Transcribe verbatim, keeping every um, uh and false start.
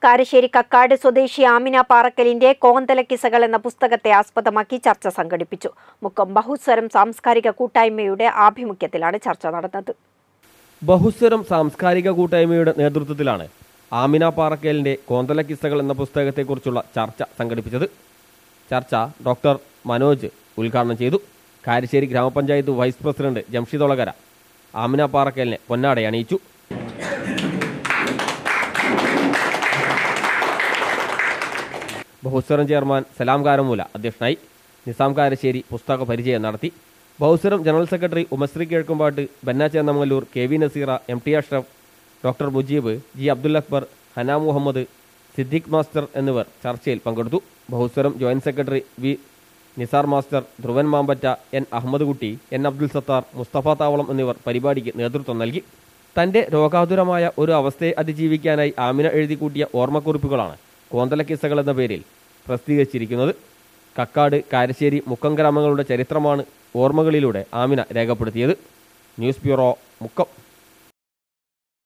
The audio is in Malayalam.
കാരശ്ശേരി കക്കാട് സ്വദേശി ആമിന പാറക്കലിന്റെ കോന്തല കിസ്സകൾ എന്ന പുസ്തകത്തെ ആസ്പദമാക്കി ചർച്ച സംഘടിപ്പിച്ചു. മുക്കം ബഹുസ്വരം സാംസ്കാരിക കൂട്ടായ്മയുടെ ആഭിമുഖ്യത്തിലാണ് ചർച്ച നടന്നത്. ബഹുസ്വരം സാംസ്കാരിക കൂട്ടായ്മയുടെ നേതൃത്വത്തിലാണ് ആമിന പാറക്കലിന്റെ കോന്തല കിസ്സകൾ എന്ന പുസ്തകത്തെക്കുറിച്ചുള്ള ചർച്ച സംഘടിപ്പിച്ചത്. ചർച്ച ഡോക്ടർ മനോജ് ഉദ്ഘാടനം ചെയ്തു. കാരശ്ശേരി ഗ്രാമപഞ്ചായത്ത് വൈസ് പ്രസിഡന്റ് ജംഷിദ് ഒളകര ആമിന പാറക്കലിനെ പൊന്നാട അണിയിച്ചു. ബഹുസ്വരം ചെയർമാൻ സലാം കാരമൂല അധ്യക്ഷനായി. നിസാം കാരശ്ശേരി പുസ്തക പരിചയം നടത്തി. Bahuswaram general secretary Umasree Kizhakkumpatt, Banna Chennamangallur, K V Naseera, M T Ashraf, doctor Mujeeb, G Abdul Akbar, Hana Muhammad, Siddique master എന്നിവർ ചർച്ചയിൽ പങ്കെടുത്തു. Bahuswaram joint secretary V Nizar master, Dhruvan Mampatta, N Ahammed Kutty, N Abdul Sattar, Mustafa താവളം എന്നിവർ പരിപാടിക്ക് നേതൃത്വം നൽകി. തന്റെ രോഗാതുരമായ ഒരു അവസ്ഥയെ അതിജീവിക്കാനായി ആമിന എഴുതിക്കൂട്ടിയ ഓർമ്മക്കുറിപ്പുകളാണ് കോന്തല കിസ്സകൾ എന്ന പേരിൽ പ്രസിദ്ധീകരിച്ചിരിക്കുന്നത്. കക്കാട്, കാരശ്ശേരി, മുക്കം ഗ്രാമങ്ങളുടെ ചരിത്രമാണ് ഓർമ്മകളിലൂടെ ആമിന രേഖപ്പെടുത്തിയത്. News bureau, Mukkam.